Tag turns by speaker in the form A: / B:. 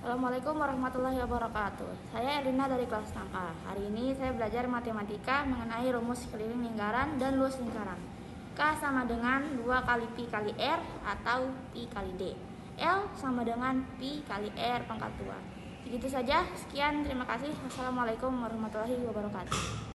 A: Assalamualaikum warahmatullahi wabarakatuh. Saya Elina dari kelas 6A. Hari ini saya belajar matematika mengenai rumus keliling lingkaran dan luas lingkaran. K sama dengan 2 kali Pi kali R atau Pi kali D. L sama dengan Pi kali R pangkat 2. Begitu saja. Sekian, terima kasih. Wassalamualaikum warahmatullahi wabarakatuh.